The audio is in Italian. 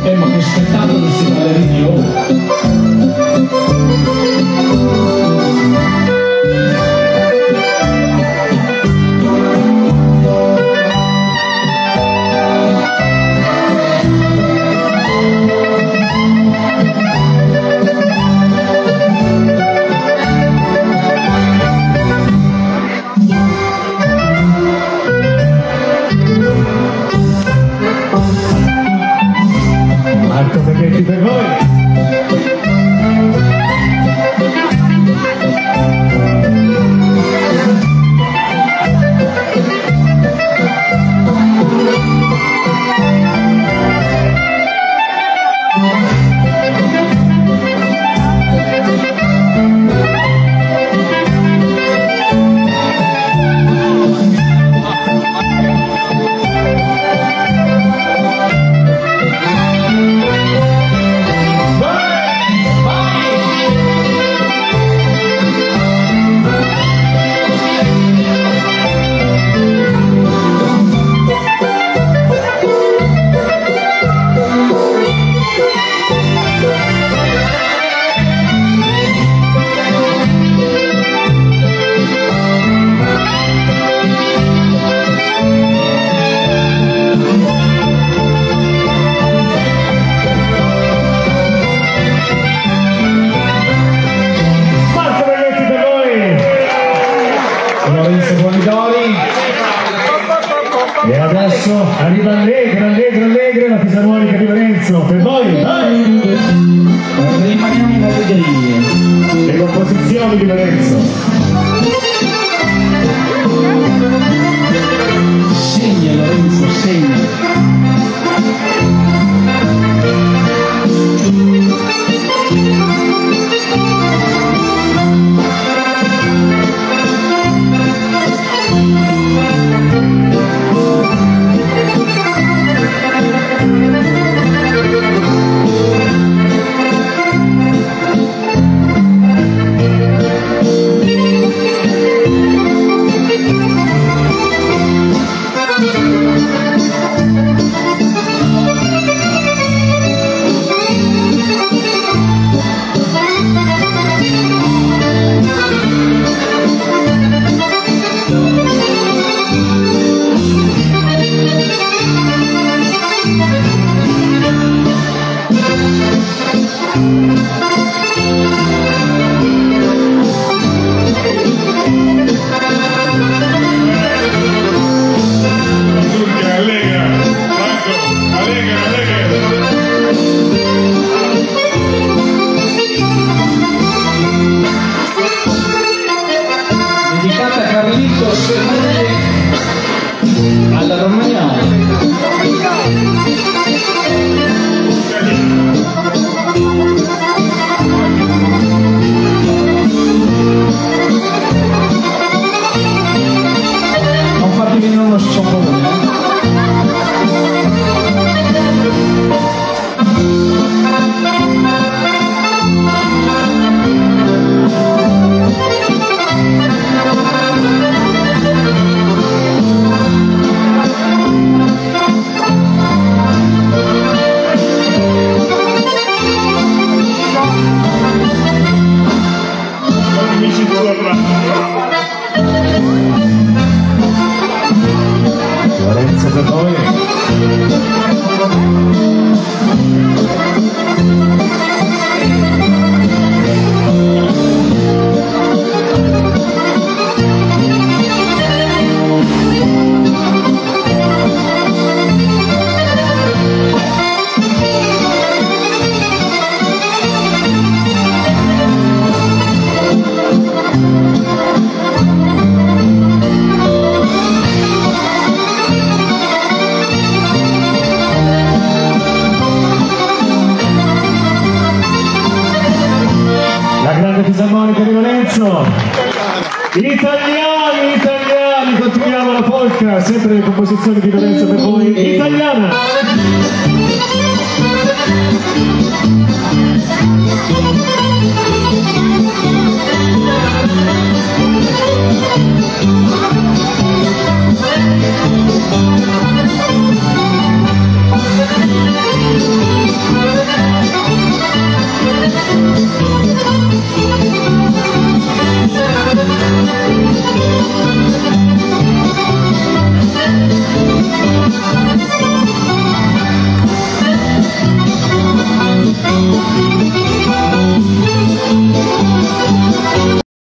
Ma che spettacolo questi ballerini, oh! Marco Beghetti per voi! E adesso arriva Allegra, la fisarmonica di Lorenzo, per voi, vai! Rimaniamo a vedere le composizioni di Lorenzo. Segna Lorenzo, segna. Alla Romagnoli. Non farti venire uno sciopero. Lorenzo per voi. Fisarmonica di Lorenzo. Italiani, continuiamo la polka, sempre le composizioni di Lorenzo per voi. Italiana. Lorenzo.